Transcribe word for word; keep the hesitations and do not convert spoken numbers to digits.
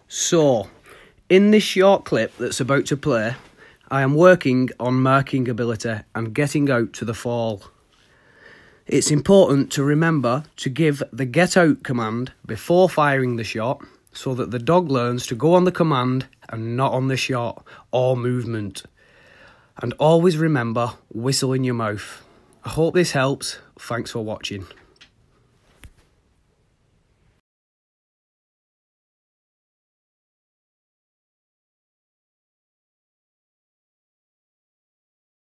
So, in this short clip that's about to play, I am working on marking ability and getting out to the fall. It's important to remember to give the get out command before firing the shot so that the dog learns to go on the command and not on the shot or movement. And always remember, whistle in your mouth. I hope this helps. Thanks for watching.